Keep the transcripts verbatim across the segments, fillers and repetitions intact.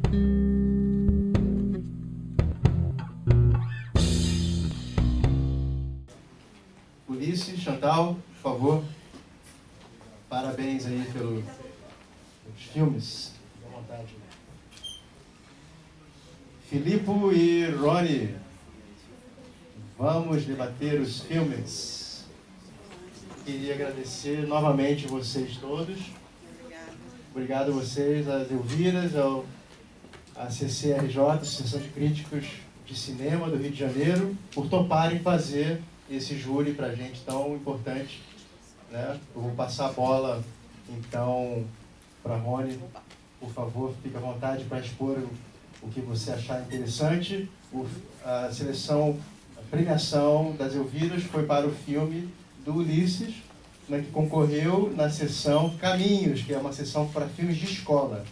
Ulisses, Chantal, por favor. Parabéns aí pelo, pelos filmes. Fique à vontade. Filipe e Rony, vamos debater os filmes. Queria agradecer novamente vocês todos. Obrigado a vocês, às Elviras, ao, à C C R J, Associação de Críticos de Cinema do Rio de Janeiro, por toparem fazer esse júri para a gente tão importante, né? Eu vou passar a bola, então, para Rony. Por favor, fique à vontade para expor o, o que você achar interessante. O, a seleção, a premiação das Elviras foi para o filme do Ulisses, né, que concorreu na sessão Caminhos, que é uma sessão para filmes de escola.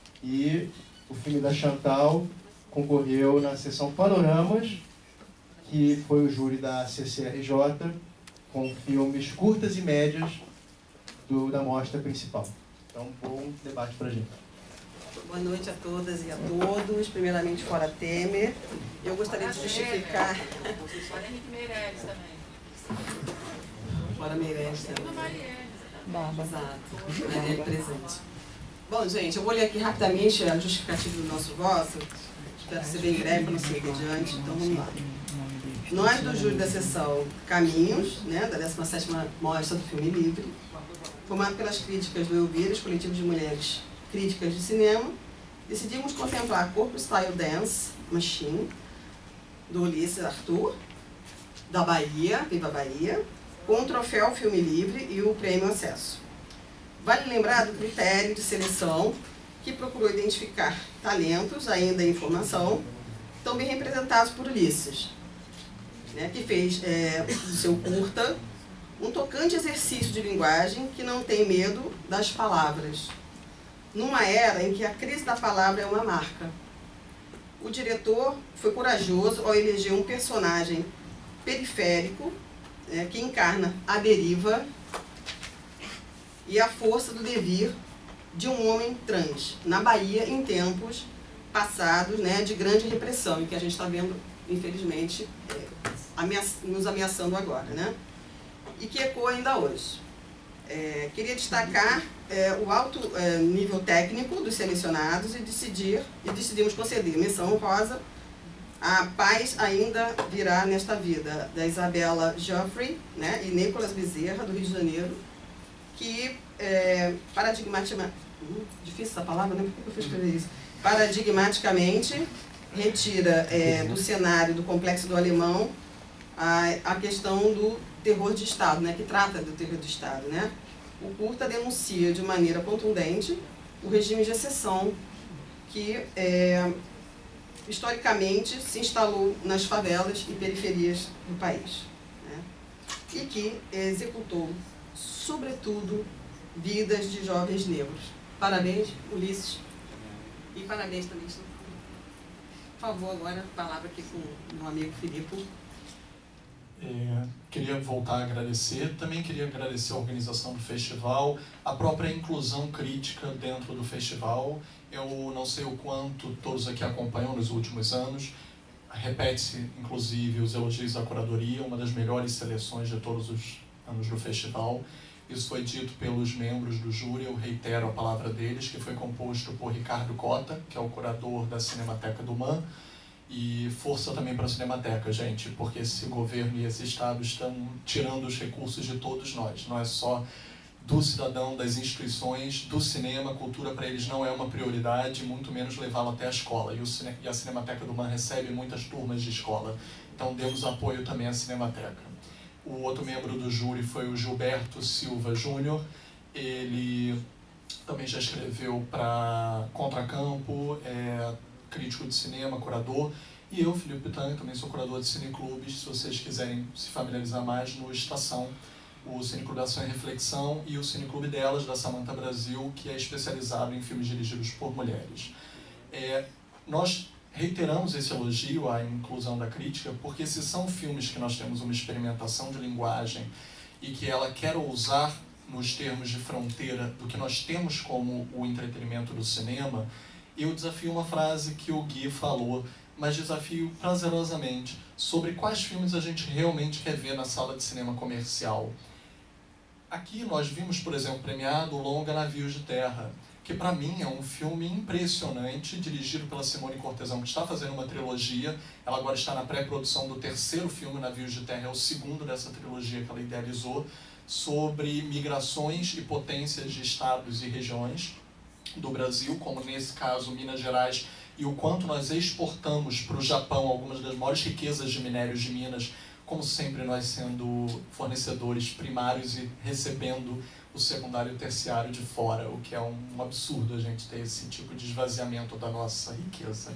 E o filme da Chantal concorreu na sessão Panoramas, que foi o júri da C C R J, com filmes curtas e médias do, da mostra principal. Então, bom debate para a gente. Boa noite a todas e a todos. Primeiramente, fora Temer. Eu gostaria de justificar... Fora Henrique Meirelles também. Fora Meirelles também. Bom, exato. É, presente. Bom, gente, eu vou ler aqui rapidamente a justificativa do nosso voto. Espero ser bem breve, não ser adiante. Então, vamos lá. Nós, do júri da sessão Caminhos, né, da décima sétima Mostra do Filme Livre, formado pelas críticas do Elviras, coletivo de mulheres críticas de cinema, decidimos contemplar Corpo Style Dance Machine, do Ulisses Arthur, da Bahia, Viva Bahia, com o troféu Filme Livre e o prêmio Acesso. Vale lembrar do critério de seleção, que procurou identificar talentos ainda em formação, tão bem representados por Ulisses, né, que fez é, do seu curta um tocante exercício de linguagem que não tem medo das palavras, numa era em que a crise da palavra é uma marca. O diretor foi corajoso ao eleger um personagem periférico, né, que encarna a deriva e a força do devir de um homem trans, na Bahia, em tempos passados, né, de grande repressão, e que a gente está vendo, infelizmente, é, ameaça, nos ameaçando agora, né? E que ecoa ainda hoje. É, queria destacar é, o alto é, nível técnico dos selecionados e, decidir, e decidimos conceder menção honrosa a Paz Ainda Virá Nesta Vida, da Isabela Joffrey, né, e Nicolas Bezerra, do Rio de Janeiro, que é, paradigmaticamente... Hum, difícil essa palavra, né? Por que eu fui escrever isso? Paradigmaticamente retira é, do cenário do Complexo do Alemão a, a questão do terror de Estado, né, que trata do terror de Estado, né? O curta denuncia de maneira contundente o regime de exceção que, é, historicamente, se instalou nas favelas e periferias do país, né? E que executou, sobretudo, vidas de jovens negros. Parabéns, Ulisses, e parabéns também, por favor, agora a palavra aqui com o meu amigo Filipe. É, queria voltar a agradecer, também queria agradecer a organização do festival, a própria inclusão crítica dentro do festival. Eu não sei o quanto todos aqui acompanham nos últimos anos, repete-se inclusive os elogios da curadoria, uma das melhores seleções de todos os anos do festival. Isso foi dito pelos membros do júri, eu reitero a palavra deles, que foi composto por Ricardo Cota, que é o curador da Cinemateca do M A N, e força também para a Cinemateca, gente, porque esse governo e esse Estado estão tirando os recursos de todos nós. Não é só do cidadão, das instituições, do cinema. A cultura para eles não é uma prioridade, muito menos levá-lo até a escola. E, o cine... e a Cinemateca do M A N recebe muitas turmas de escola. Então demos apoio também à Cinemateca. O outro membro do júri foi o Gilberto Silva Júnior. Ele também já escreveu para Contracampo, é crítico de cinema, curador, e eu, Filipe Pitanga, também sou curador de cineclubes, se vocês quiserem se familiarizar mais, no Estação, o Cineclube Ação e Reflexão, e o Cineclube Delas, da Samanta Brasil, que é especializado em filmes dirigidos por mulheres. É, nós reiteramos esse elogio à inclusão da crítica, porque se são filmes que nós temos uma experimentação de linguagem e que ela quer ousar nos termos de fronteira do que nós temos como o entretenimento do cinema, Eu desafio uma frase que o Gui falou, mas desafio prazerosamente, sobre quais filmes a gente realmente quer ver na sala de cinema comercial. Aqui nós vimos, por exemplo, premiado o longa Navios de Terra, que para mim é um filme impressionante, dirigido pela Simone Cortesão, que está fazendo uma trilogia. Ela agora está na pré-produção do terceiro filme, Navios de Terra, é o segundo dessa trilogia que ela idealizou, sobre migrações e potências de estados e regiões do Brasil, como nesse caso Minas Gerais, e o quanto nós exportamos para o Japão algumas das maiores riquezas de minérios de Minas, como sempre nós sendo fornecedores primários e recebendo o secundário e o terciário de fora, o que é um absurdo a gente ter esse tipo de esvaziamento da nossa riqueza.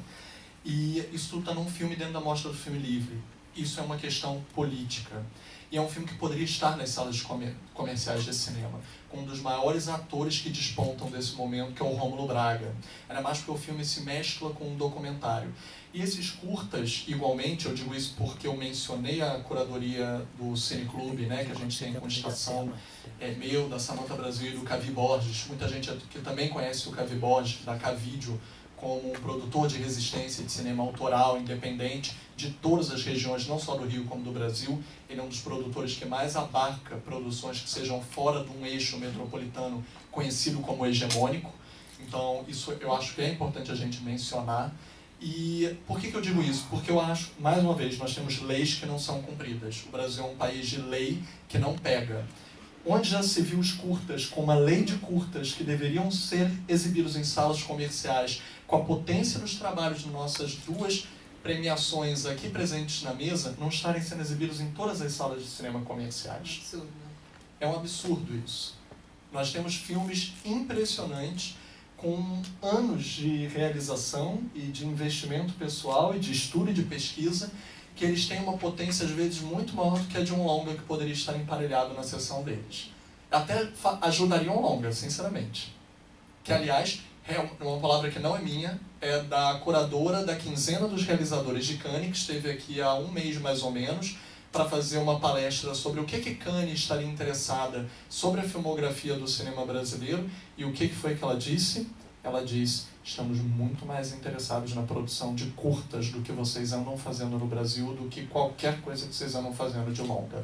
E isso tudo está num filme dentro da Mostra do Filme Livre. Isso é uma questão política. E é um filme que poderia estar nas salas de comer, comerciais de cinema, com um dos maiores atores que despontam desse momento, que é o Rômulo Braga. Ainda mais porque o filme se mescla com um documentário. E esses curtas, igualmente, eu digo isso porque eu mencionei a curadoria do Cineclube, né, que a gente tem com Estação é, meu, da Samantha Brasil e do Cavi Borges. Muita gente que também conhece o Cavi Borges, da Cavídeo, como um produtor de resistência de cinema autoral, independente, de todas as regiões, não só do Rio como do Brasil. Ele é um dos produtores que mais abarca produções que sejam fora de um eixo metropolitano conhecido como hegemônico. Então, isso eu acho que é importante a gente mencionar. E por que que eu digo isso? Porque eu acho, mais uma vez, nós temos leis que não são cumpridas. O Brasil é um país de lei que não pega. Onde já se viu os curtas com uma lei de curtas que deveriam ser exibidos em salas comerciais, com a potência dos trabalhos de nossas duas premiações aqui presentes na mesa, não estarem sendo exibidos em todas as salas de cinema comerciais. Absurdo, né? É um absurdo isso. Nós temos filmes impressionantes, com anos de realização e de investimento pessoal e de estudo e de pesquisa, que eles têm uma potência, às vezes, muito maior do que a de um longa que poderia estar emparelhado na sessão deles. Até ajudaria um longa, sinceramente. Que, aliás, é uma palavra que não é minha, é da curadora da quinzena dos realizadores de Cannes, que esteve aqui há um mês mais ou menos, para fazer uma palestra sobre o que que Cannes estaria interessada sobre a filmografia do cinema brasileiro. E o que que foi que ela disse? Ela disse: estamos muito mais interessados na produção de curtas do que vocês andam fazendo no Brasil, do que qualquer coisa que vocês andam fazendo de longa.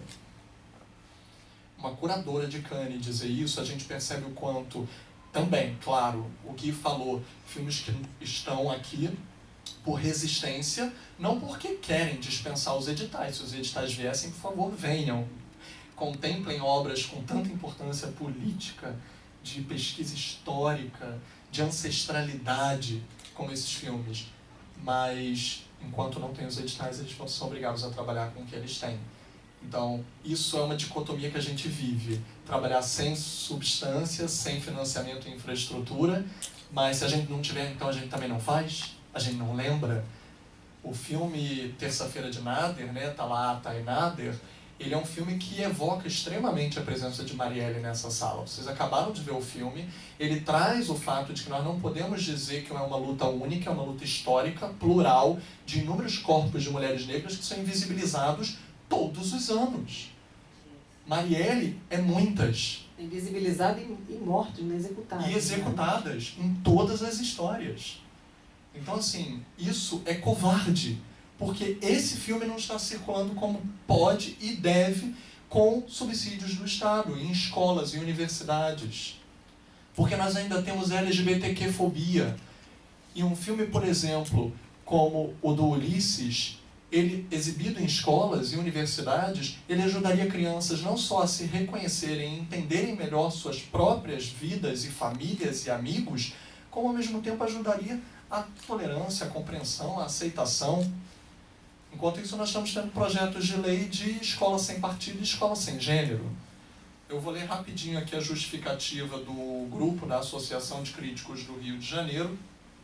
Uma curadora de Cannes dizer isso, a gente percebe o quanto, também, claro, o Gui falou, filmes que estão aqui por resistência, não porque querem dispensar os editais. Se os editais viessem, por favor, venham. Contemplem obras com tanta importância política, de pesquisa histórica, de ancestralidade, como esses filmes. Mas, enquanto não tem os editais, eles são obrigados a trabalhar com o que eles têm. Então, isso é uma dicotomia que a gente vive. Trabalhar sem substância, sem financiamento e infraestrutura, mas se a gente não tiver, então a gente também não faz, a gente não lembra. O filme Terça-feira de Nader, né, tá lá, tá em Nader, ele é um filme que evoca extremamente a presença de Marielle nessa sala. Vocês acabaram de ver o filme, ele traz o fato de que nós não podemos dizer que é uma luta única, é uma luta histórica, plural, de inúmeros corpos de mulheres negras que são invisibilizados todos os anos. Marielle é muitas. Invisibilizada e, e mortas, né? Executadas. E executadas, né? Em todas as histórias. Então, assim, isso é covarde. Porque esse filme não está circulando como pode e deve, com subsídios do Estado, em escolas e universidades. Porque nós ainda temos L G B T Q-fobia. E um filme, por exemplo, como o do Ulisses, ele, exibido em escolas e universidades, ele ajudaria crianças não só a se reconhecerem e entenderem melhor suas próprias vidas e famílias e amigos, como ao mesmo tempo ajudaria a tolerância, a compreensão, a aceitação. Enquanto isso, nós estamos tendo projetos de lei de escola sem partido e escola sem gênero. Eu vou ler rapidinho aqui a justificativa do grupo da Associação de Críticos do Rio de Janeiro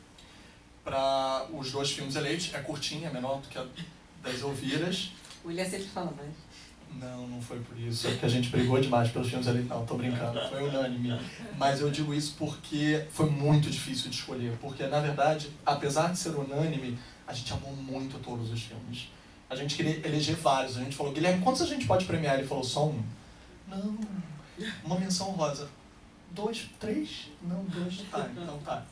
para os dois filmes eleitos. É curtinha, é menor do que a das Elviras. O William sempre fala mais. Não, não foi por isso. É porque a gente brigou demais pelos filmes eleitos. Não, tô brincando. Foi unânime. Mas eu digo isso porque foi muito difícil de escolher. Porque, na verdade, apesar de ser unânime, a gente amou muito todos os filmes. A gente queria eleger vários. A gente falou: Guilherme, quantos a gente pode premiar? Ele falou: só um. Não, uma menção honrosa. Dois, três? Não, dois. Tá, então tá.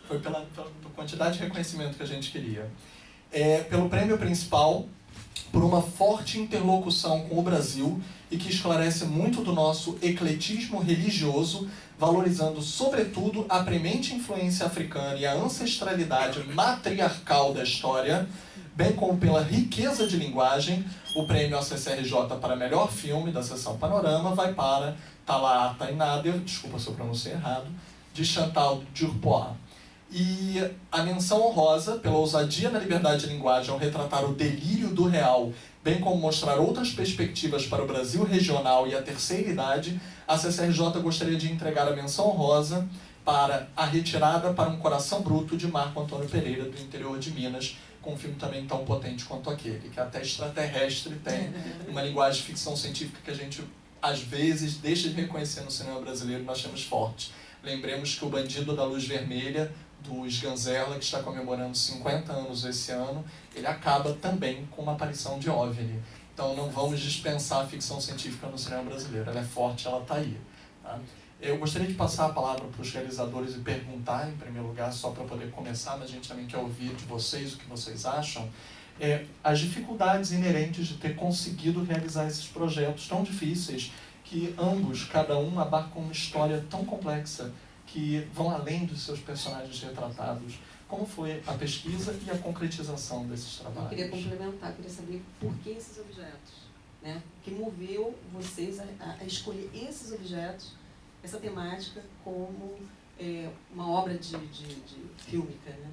foi pela, pela quantidade de reconhecimento que a gente queria. É, pelo prêmio principal, por uma forte interlocução com o Brasil e que esclarece muito do nosso ecletismo religioso, valorizando sobretudo a premente influência africana e a ancestralidade matriarcal da história, bem como pela riqueza de linguagem. O prêmio A C C R J para melhor filme da sessão Panorama vai para Talah Nader, desculpa se eu pronunciei errado, de Chantal Durpois. E a menção honrosa pela ousadia na liberdade de linguagem ao retratar o delírio do real, bem como mostrar outras perspectivas para o Brasil regional e a terceira idade, a C C R J gostaria de entregar a menção honrosa para A Retirada para um Coração Bruto, de Marco Antônio Pereira, do interior de Minas, com um filme também tão potente quanto aquele, que até extraterrestre tem uma linguagem de ficção científica que a gente, às vezes, deixa de reconhecer no cinema brasileiro e nós temos forte. Lembremos que O Bandido da Luz Vermelha, do Sganzerla, que está comemorando cinquenta anos esse ano, ele acaba também com uma aparição de OVNI. Então não vamos dispensar a ficção científica no cinema brasileiro, ela é forte, ela está aí. Tá? Eu gostaria de passar a palavra para os realizadores e perguntar, em primeiro lugar, só para poder começar, mas a gente também quer ouvir de vocês o que vocês acham, é, as dificuldades inerentes de ter conseguido realizar esses projetos tão difíceis, que ambos, cada um, abarcam uma história tão complexa, que vão além dos seus personagens retratados. Como foi a pesquisa e a concretização desses trabalhos? Eu queria complementar, queria saber por que esses objetos, né? O que moveu vocês a, a escolher esses objetos, essa temática, como é, uma obra de, de, de fílmica, né?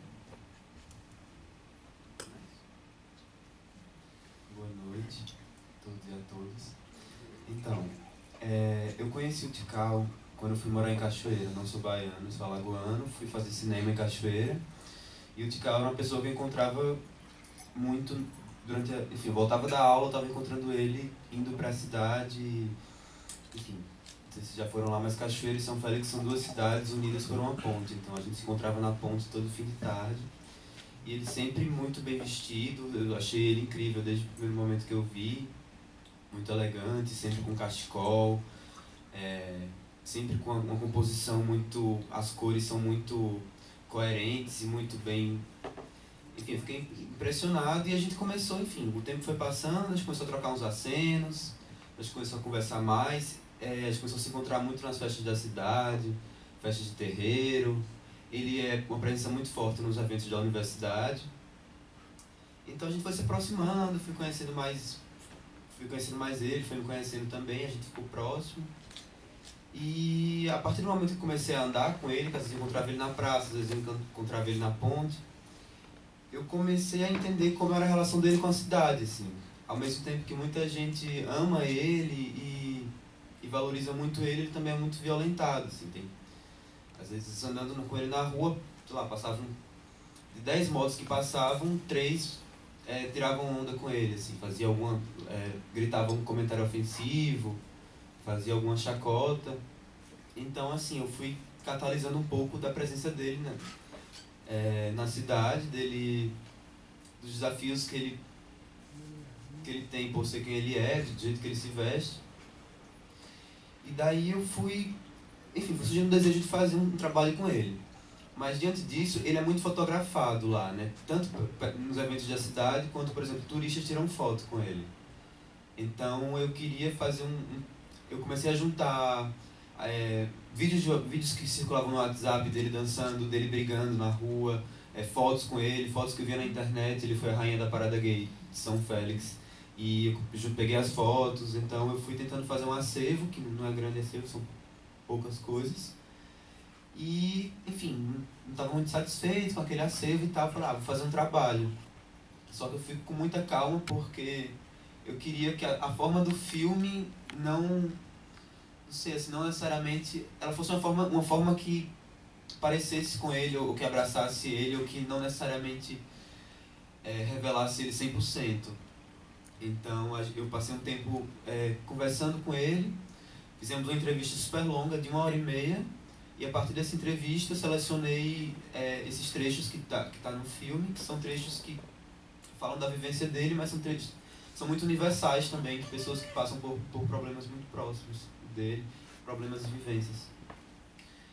Boa noite a todos e a todas. Então, é, eu conheci o Tikal quando eu fui morar em Cachoeira. Não sou baiano, sou alagoano, fui fazer cinema em Cachoeira. E o Tikal era uma pessoa que eu encontrava muito durante a... Enfim, eu voltava da aula, eu estava encontrando ele indo para a cidade. Enfim, não sei se já foram lá, mas Cachoeira e São Félix são duas cidades unidas por uma ponte. Então a gente se encontrava na ponte todo fim de tarde. E ele sempre muito bem vestido, eu achei ele incrível desde o primeiro momento que eu vi. Muito elegante, sempre com cachecol. É... sempre com uma composição muito... as cores são muito coerentes e muito bem... Enfim, eu fiquei impressionado e a gente começou, enfim, o tempo foi passando, a gente começou a trocar uns acenos, a gente começou a conversar mais, é, a gente começou a se encontrar muito nas festas da cidade, festas de terreiro. Ele é uma presença muito forte nos eventos da universidade. Então a gente foi se aproximando, fui conhecendo mais, fui conhecendo mais ele, foi me conhecendo também, a gente ficou próximo. E a partir do momento que comecei a andar com ele, que às vezes eu encontrava ele na praça, às vezes eu encontrava ele na ponte, eu comecei a entender como era a relação dele com a cidade, assim. Ao mesmo tempo que muita gente ama ele e, e valoriza muito ele, ele também é muito violentado, assim. Tem, às vezes andando com ele na rua, sei lá, passavam de dez motos que passavam, três é, tiravam onda com ele, assim, fazia alguma, é, gritavam um comentário ofensivo, fazia alguma chacota. Então, assim, eu fui catalisando um pouco da presença dele, né? É, na cidade, dele, dos desafios que ele, que ele tem por ser quem ele é, do jeito que ele se veste. E daí eu fui, enfim, fui surgindo o desejo de fazer um trabalho com ele. Mas diante disso, ele é muito fotografado lá, né? Tanto nos eventos da cidade, quanto, por exemplo, turistas tiram foto com ele. Então eu queria fazer um... um eu comecei a juntar é, vídeos, de, vídeos que circulavam no WhatsApp dele dançando, dele brigando na rua, é, fotos com ele, fotos que eu via na internet. Ele foi a rainha da parada gay de São Félix. E eu peguei as fotos, então eu fui tentando fazer um acervo, que não é grande acervo, são poucas coisas. E, enfim, não estava muito satisfeito com aquele acervo e tal, falei, ah, vou fazer um trabalho. Só que eu fico com muita calma porque eu queria que a, a forma do filme não, não sei, assim, não necessariamente, ela fosse uma forma, uma forma que parecesse com ele, ou que abraçasse ele, ou que não necessariamente é, revelasse ele cem por cento. Então eu passei um tempo é, conversando com ele, fizemos uma entrevista super longa, de uma hora e meia, e a partir dessa entrevista eu selecionei é, esses trechos que tá, que tá no filme, que são trechos que falam da vivência dele, mas são trechos são muito universais também, de pessoas que passam por, por problemas muito próximos dele, problemas e vivências.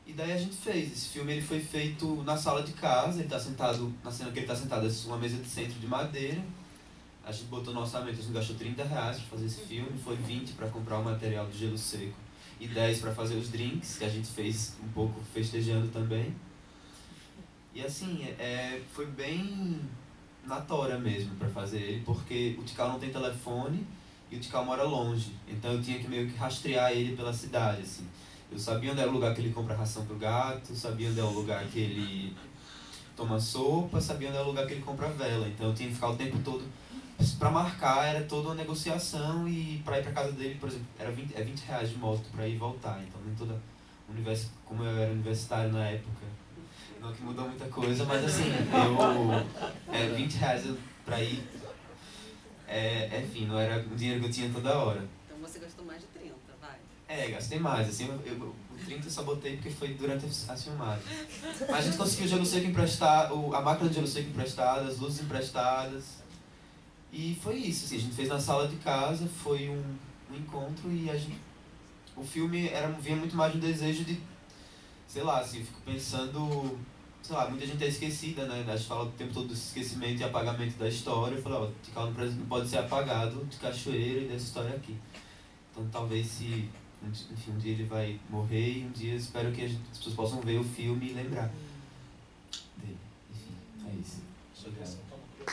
E daí a gente fez. Esse filme ele foi feito na sala de casa, ele tá sentado, na cena que ele tá sentado, é uma mesa de centro de madeira. A gente botou no orçamento, a gente gastou trinta reais para fazer esse filme, foi vinte para comprar o material do gelo seco e dez para fazer os drinks, que a gente fez um pouco festejando também. E assim, é, foi bem na tora mesmo para fazer ele, porque o Tikal não tem telefone e o Tikal mora longe, então eu tinha que meio que rastrear ele pela cidade, assim. Eu sabia onde era o lugar que ele compra ração pro gato, sabia onde é o lugar que ele toma sopa, sabia onde é o lugar que ele compra vela, então eu tinha que ficar o tempo todo. Para marcar era toda uma negociação e para ir para casa dele, por exemplo, era vinte, é vinte reais de moto para ir e voltar, então nem toda univers, como eu era universitário na época, não que mudou muita coisa, mas assim, eu é, vinte reais para ir, é, enfim, não era o dinheiro que eu tinha toda hora. Então você gastou mais de trinta, vai. É, gastei mais, assim, eu, eu, o trinta eu só botei porque foi durante as filmagens. Mas a gente conseguiu o gelo seco emprestado, a máquina de gelo seco emprestada, as luzes emprestadas. E foi isso, assim, a gente fez na sala de casa, foi um, um encontro e a gente, o filme era, vinha muito mais de um desejo de, sei lá, assim, eu fico pensando, sei lá, muita gente é esquecida, né, a gente fala o tempo todo do esquecimento e apagamento da história, eu falei, ó, Tikal não pode ser apagado de Cachoeira e dessa história aqui. Então talvez se, enfim, um dia ele vai morrer e um dia eu espero que a gente, as pessoas possam ver o filme e lembrar dele. Enfim, é isso. Obrigado.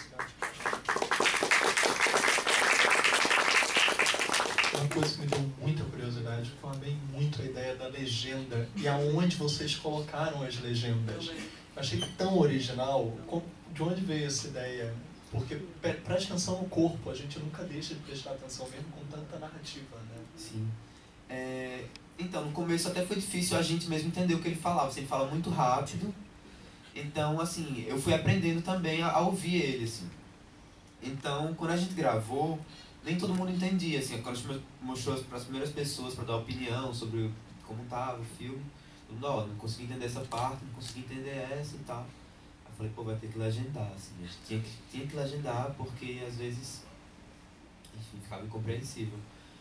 Uma coisa que me deu muita curiosidade, foi bem muito a ideia da legenda e aonde vocês colocaram as legendas. Eu achei tão original. De onde veio essa ideia? Porque presta atenção no corpo, a gente nunca deixa de prestar atenção mesmo com tanta narrativa, né? Sim. É, então, no começo até foi difícil a gente mesmo entender o que ele falava. Ele fala muito rápido. Então, assim, eu fui aprendendo também a, a ouvir ele, assim. Então, quando a gente gravou, nem todo mundo entendia, assim, quando a gente mostrou para as primeiras pessoas para dar opinião sobre como estava o filme, eu não, não consegui entender essa parte, não consegui entender essa e tal. Aí eu falei, pô, vai ter que legendar, assim, a gente tinha que, tinha que legendar porque às vezes, enfim, ficava incompreensível.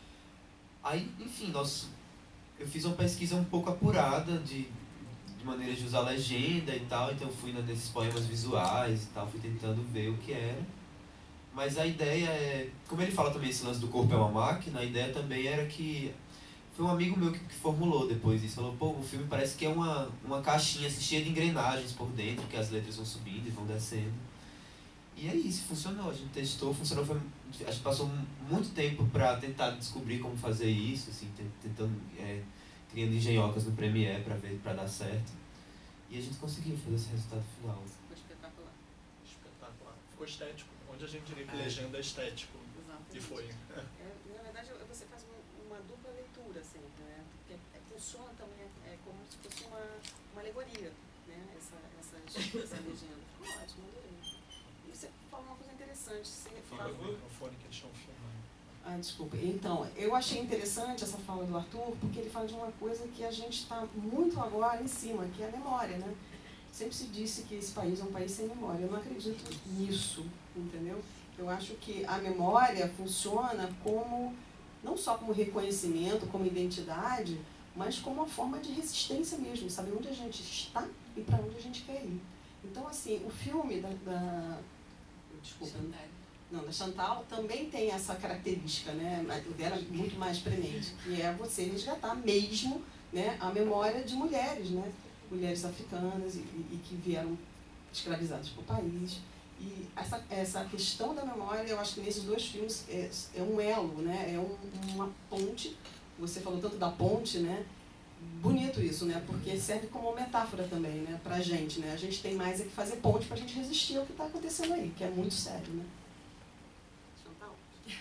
Aí, enfim, nós, eu fiz uma pesquisa um pouco apurada de, de maneiras de usar legenda e tal, então eu fui nesses poemas visuais e tal, fui tentando ver o que era. Mas a ideia é, como ele fala também esse lance do corpo é uma máquina, a ideia também era que, foi um amigo meu que, que formulou depois isso, falou, pô, o filme parece que é uma, uma caixinha assim, cheia de engrenagens por dentro, que as letras vão subindo e vão descendo. E é isso, funcionou, a gente testou, funcionou, foi, a gente passou muito tempo para tentar descobrir como fazer isso, assim, tentando, é, criando engenhocas no Premiere para ver, para dar certo. E a gente conseguiu fazer esse resultado final. Ficou espetacular. Espetacular, ficou estético. Onde a gente diria que legenda é estético. Exatamente. E foi. É, na verdade, você faz uma, uma dupla leitura sempre, né? Porque é, funciona também é, como se fosse uma, uma alegoria, né? Essa, essa, essa legenda. Ficou ótimo, adorei. E você falou uma coisa interessante. Você Fala o microfone que eles estão filmando. Ah, desculpa. Então, eu achei interessante essa fala do Arthur, porque ele fala de uma coisa que a gente está muito agora em cima, que é a memória, né? Sempre se disse que esse país é um país sem memória. Eu não acredito nisso, entendeu? Eu acho que a memória funciona como, não só como reconhecimento, como identidade, mas como uma forma de resistência mesmo, saber onde a gente está e para onde a gente quer ir. Então, assim, o filme da... da desculpa. Chantal. Não, da Chantal também tem essa característica, né? O dela é muito mais premente, que é você resgatar mesmo, né, a memória de mulheres, né? Mulheres africanas e, e que vieram escravizadas para o país. E essa, essa questão da memória, eu acho que nesses dois filmes é, é um elo, né? É um, uma ponte. Você falou tanto da ponte, né? Bonito isso, né? Porque serve como metáfora também, né? Pra gente, né? A gente tem mais é que fazer ponte pra gente resistir ao que está acontecendo aí, que é muito sério, né? Chantal?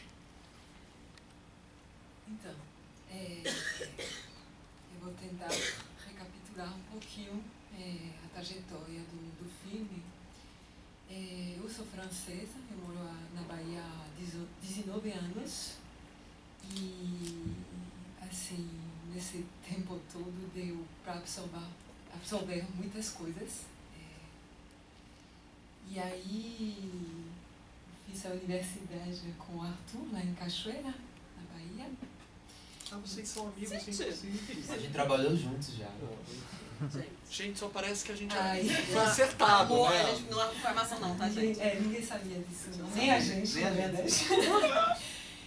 Então, é, eu vou tentar recapitular um pouquinho é, a trajetória do, do filme. É, eu sou francesa, eu moro na Bahia há dezenove anos e, assim, nesse tempo todo deu para absorver, absorver muitas coisas. É, e aí fiz a universidade com o Arthur, lá em Cachoeira, na Bahia. Ah, vocês são amigos, Gente. inclusive. A gente trabalhou juntos já. Gente, Gente, só parece que a gente Ai. foi acertado, amor, né? a gente não é informação não, tá, gente? É, ninguém sabia disso, não. Nem a gente, Nem a na gente. verdade.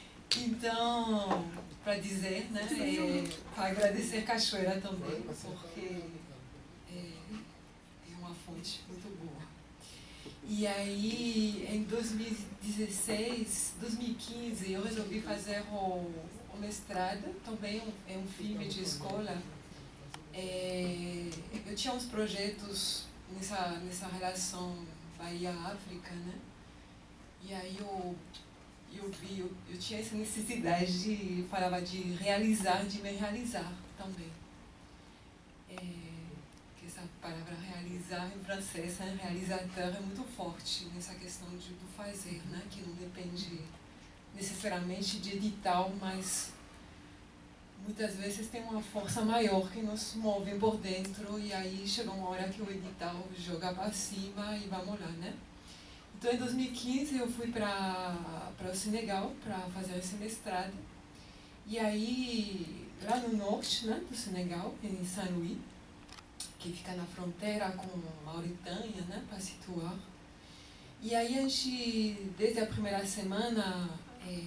Então, para dizer, né, é, para agradecer Cachoeira também, porque é, é uma fonte muito boa. E aí, em dois mil e dezesseis, dois mil e quinze, eu resolvi fazer o, o mestrado, também é um filme de escola. É, eu tinha uns projetos nessa, nessa relação Bahia-África, né? E aí eu, eu vi, eu, eu tinha essa necessidade de, falava de realizar, de me realizar também. É, que essa palavra realizar em francês, né? Realizateur, é muito forte nessa questão de, do fazer, né? Que não depende necessariamente de edital, mas muitas vezes tem uma força maior que nos move por dentro e aí chega uma hora que o edital joga para cima e vamos lá, né? Então, em dois mil e quinze, eu fui para o Senegal para fazer esse mestrado. E aí, lá no norte, né, do Senegal, em Saint-Louis, que fica na fronteira com Mauritânia, né, para situar. E aí, a gente, desde a primeira semana, é,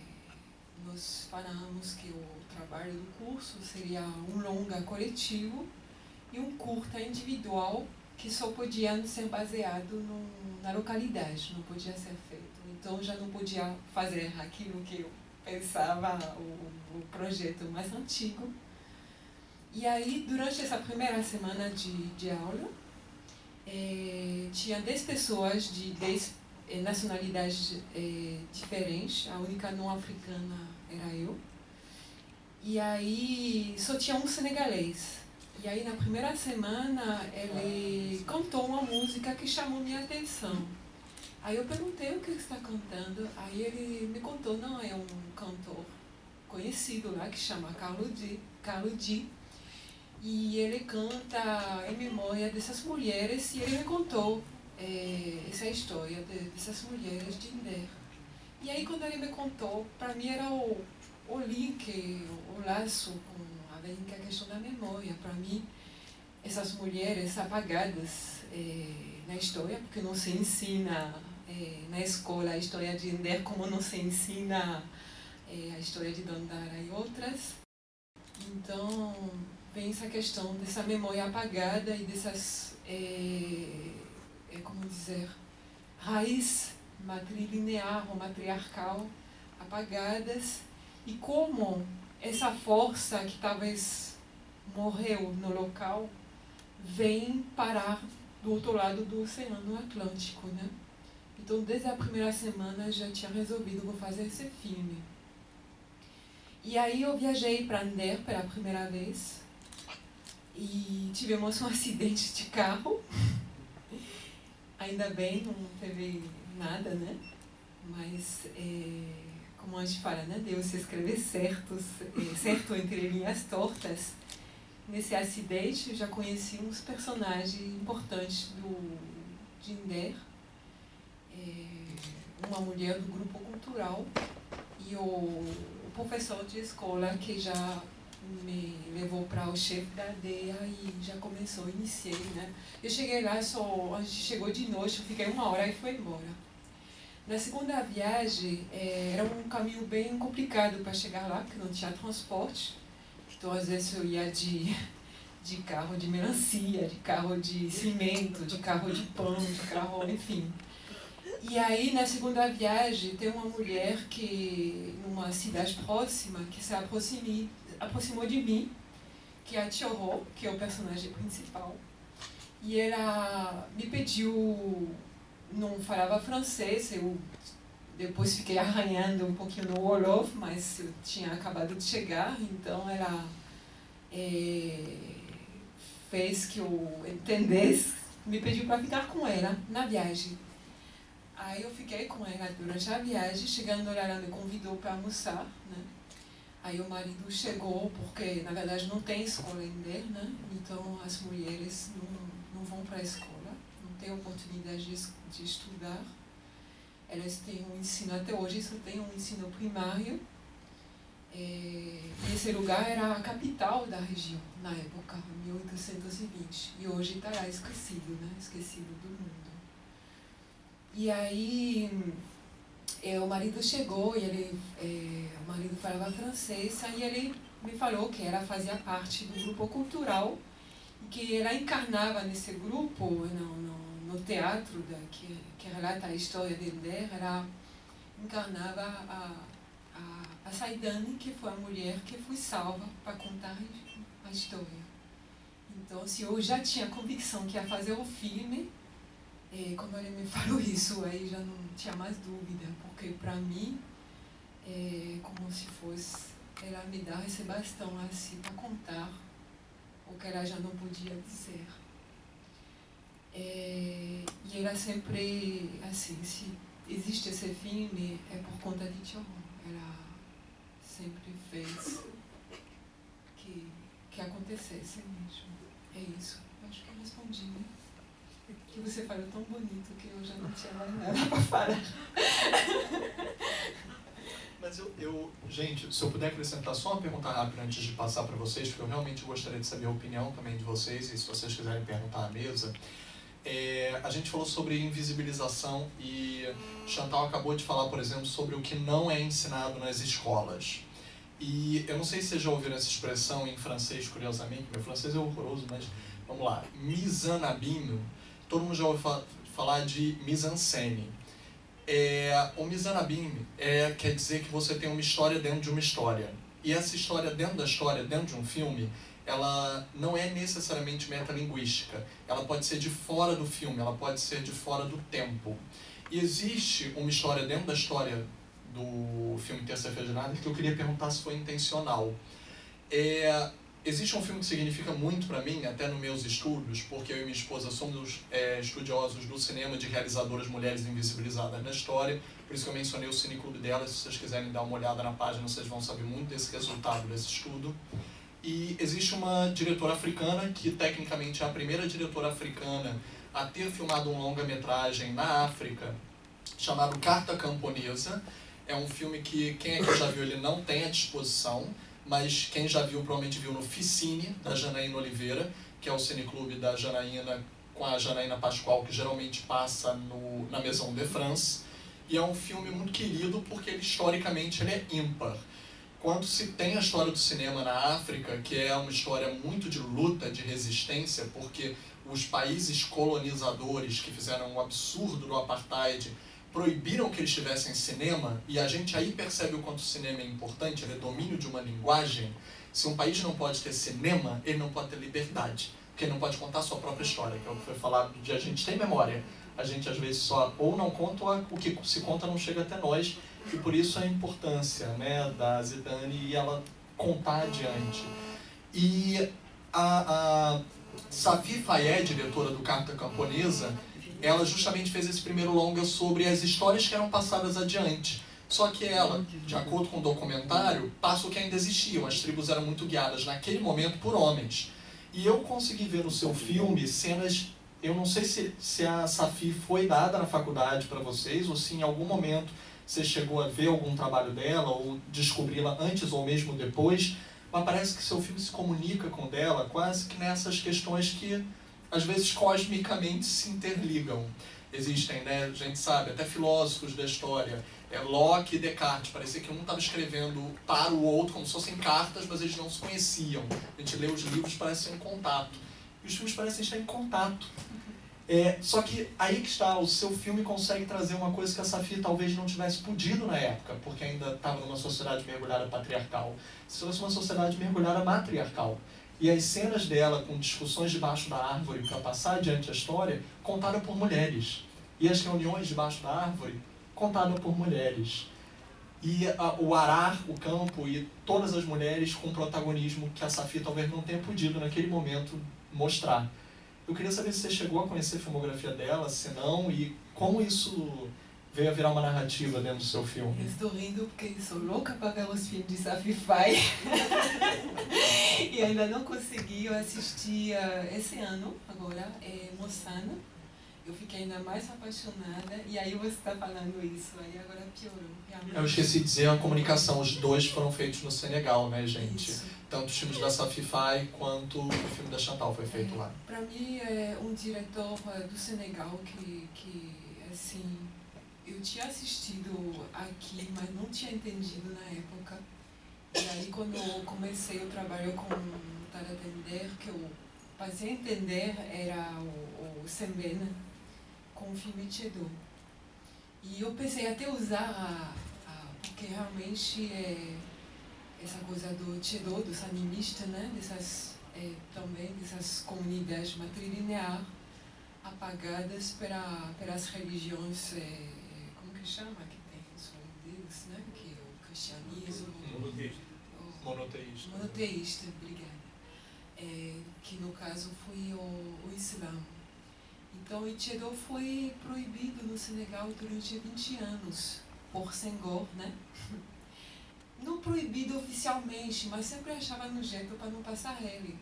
nós falamos que o trabalho do curso seria um longa coletivo e um curta individual que só podia ser baseado no, na localidade, não podia ser feito. Então, já não podia fazer aquilo que eu pensava, o, o projeto mais antigo. E aí, durante essa primeira semana de, de aula, eh, tinha dez pessoas de dez eh, nacionalidades eh, diferentes, a única não africana era eu. E aí, só tinha um senegalês. E aí, na primeira semana, ele cantou uma música que chamou minha atenção. Aí eu perguntei o que ele está cantando. Aí ele me contou, não, é um cantor conhecido lá, que chama Carlo Di. Carlo Di. E ele canta em memória dessas mulheres, e ele me contou é, essa história de, dessas mulheres de Nder. E aí, quando ele me contou, para mim era o, o link, o, o laço com vem que a questão da memória. Para mim, essas mulheres apagadas é, na história, porque não se ensina é, na escola a história de Nder, como não se ensina é, a história de Dandara e outras. Então, vem essa questão dessa memória apagada e dessas, é, é, como dizer, raiz matrilinear ou matriarcal apagadas, e como essa força que talvez morreu no local vem parar do outro lado do Oceano Atlântico, né? Então, desde a primeira semana, já tinha resolvido vou fazer esse filme. E aí eu viajei para Nder pela primeira vez e tivemos um acidente de carro. Ainda bem, não teve nada, né? Mas é, como a gente fala, né? Deus se escrever certos, é, certo entre linhas tortas. Nesse acidente, eu já conheci uns personagens importantes do, de Nder. É, uma mulher do grupo cultural e o, o professor de escola que já me levou para o chefe da aldeia e já começou, iniciei, né? Eu cheguei lá, só, a gente chegou de noite, eu fiquei uma hora e foi embora. Na segunda viagem, é, era um caminho bem complicado para chegar lá, porque não tinha transporte. Então, às vezes, eu ia de, de carro de melancia, de carro de cimento, de carro de pão, de carro, enfim. E aí, na segunda viagem, tem uma mulher que, numa cidade próxima, que se aproximou, aproximou de mim, que é a Thioro, que é o personagem principal. E ela me pediu, não falava francês, eu depois fiquei arranhando um pouquinho no Wolof, mas eu tinha acabado de chegar, então ela é, fez que eu entendesse, me pediu para ficar com ela na viagem. Aí eu fiquei com ela durante a viagem, chegando lá ela me convidou para almoçar, né? Aí o marido chegou, porque na verdade não tem escola em Nder, né? Então as mulheres não, não vão para a escola, não têm oportunidade de, de estudar. Elas têm um ensino, até hoje só tem um ensino primário, É, e esse lugar era a capital da região, na época, em mil oitocentos e vinte. E hoje está lá esquecido, né? Esquecido do mundo. E aí, é, o marido chegou, e ele, é, o marido falava francês, e ele me falou que ela fazia parte do grupo cultural, e que ela encarnava nesse grupo, no, no, no teatro da, que, que relata a história de Ender, ela encarnava a, a, a Saidane, que foi a mulher que foi salva para contar a história. Então, se eu já tinha convicção que ia fazer o filme, é, quando ele me falou isso, aí já não tinha mais dúvida, porque para mim é como se fosse ela me dar esse bastão assim para contar o que ela já não podia dizer. É, e ela sempre, assim, se existe esse filme, é por conta de Tchorron. Ela sempre fez que, que acontecesse mesmo. É isso. Acho que eu respondi, né? Que você falou tão bonito que eu já não tinha mais nada para falar. Mas eu, eu, gente, se eu puder acrescentar só uma pergunta rápida antes de passar para vocês, porque eu realmente gostaria de saber a opinião também de vocês, e se vocês quiserem perguntar à mesa. É, a gente falou sobre invisibilização e Chantal acabou de falar, por exemplo, sobre o que não é ensinado nas escolas. E eu não sei se vocês já ouviram essa expressão em francês, curiosamente, meu francês é horroroso, mas vamos lá. Mise en abîme, todo mundo já ouviu fa falar de mise en scène. É, o mise en abîme é, quer dizer que você tem uma história dentro de uma história. E essa história dentro da história, dentro de um filme, ela não é necessariamente metalinguística. Ela pode ser de fora do filme, ela pode ser de fora do tempo. E existe uma história dentro da história do filme Terça-feira de Nada que eu queria perguntar se foi intencional. É, existe um filme que significa muito para mim, até nos meus estudos, porque eu e minha esposa somos é, estudiosos do cinema de realizadoras mulheres invisibilizadas na história, por isso que eu mencionei o Cineclube delas. Se vocês quiserem dar uma olhada na página, vocês vão saber muito desse resultado desse estudo. E existe uma diretora africana, que tecnicamente é a primeira diretora africana a ter filmado um longa-metragem na África, chamado Carta Camponesa. É um filme que quem é que já viu ele não tem à disposição, mas quem já viu provavelmente viu no Ficine, da Janaína Oliveira, que é o cineclube da Janaína com a Janaína Pascoal, que geralmente passa no, na Maison de France. E é um filme muito querido porque ele, historicamente ele é ímpar. Quando se tem a história do cinema na África, que é uma história muito de luta, de resistência, porque os países colonizadores que fizeram o absurdo do apartheid proibiram que eles tivessem cinema, e a gente aí percebe o quanto o cinema é importante, ele é domínio de uma linguagem. Se um país não pode ter cinema, ele não pode ter liberdade, porque ele não pode contar a sua própria história, que é o que foi falado de a gente tem memória. A gente às vezes só ou não conta, ou o que se conta não chega até nós, e por isso a importância, né, da Zidane e ela contar adiante. E a, a Safi Faye, diretora do Carta Camponesa, ela justamente fez esse primeiro longa sobre as histórias que eram passadas adiante. Só que ela, de acordo com o documentário, passa o que ainda existiam. As tribos eram muito guiadas naquele momento por homens. E eu consegui ver no seu filme cenas... Eu não sei se, se a Safi foi dada na faculdade para vocês, ou se em algum momento você chegou a ver algum trabalho dela, ou descobri-la antes ou mesmo depois, mas parece que seu filme se comunica com dela quase que nessas questões que, às vezes, cosmicamente se interligam. Existem, né, a gente sabe, até filósofos da história, é, Locke e Descartes, parecia que um estava escrevendo para o outro como se fossem cartas, mas eles não se conheciam. A gente lê os livros, parece um contato. E os filmes parecem estar em contato. É, só que aí que está, o seu filme consegue trazer uma coisa que a Safi talvez não tivesse podido na época, porque ainda estava numa sociedade mergulhada patriarcal. Se fosse uma sociedade mergulhada matriarcal. E as cenas dela com discussões debaixo da árvore para passar adiante a história, contadas por mulheres. E as reuniões debaixo da árvore, contadas por mulheres. E a, o arar, o campo e todas as mulheres com protagonismo que a Safi talvez não tenha podido naquele momento mostrar. Eu queria saber se você chegou a conhecer a filmografia dela, se não, e como isso veio a virar uma narrativa dentro do seu filme. Eu estou rindo porque sou louca para ver os filmes de Safi Faye. E ainda não consegui. Eu assisti uh, esse ano, agora, é Moçana. eu fiquei ainda mais apaixonada, e aí você está falando isso, aí agora piorou. Realmente. Eu esqueci de dizer a comunicação, os dois foram feitos no Senegal, né, gente? Isso. Tanto os filmes da Safify quanto o filme da Chantal foi feito é, lá. Para mim, é um diretor do Senegal que, que, assim, eu tinha assistido aqui, mas não tinha entendido na época. E aí, quando eu comecei o trabalho com o Taratender, que eu passei a entender, era o, o Sembene, com o filme Tchedo. E eu pensei até usar, a, a, porque realmente é essa coisa do Tchedo, dos animistas, né? Dessas, é, também dessas comunidades matrilineares apagadas pela, pelas religiões, é, como que chama? Que tem os deus, né? Que é o cristianismo. Monoteísta. Monoteísta. Monoteísta, obrigada. É, que no caso foi o, o Islã. Então, o Tchedo foi proibido no Senegal durante vinte anos, por Senghor, né? Não proibido oficialmente, mas sempre achava no jeito para não passar ele.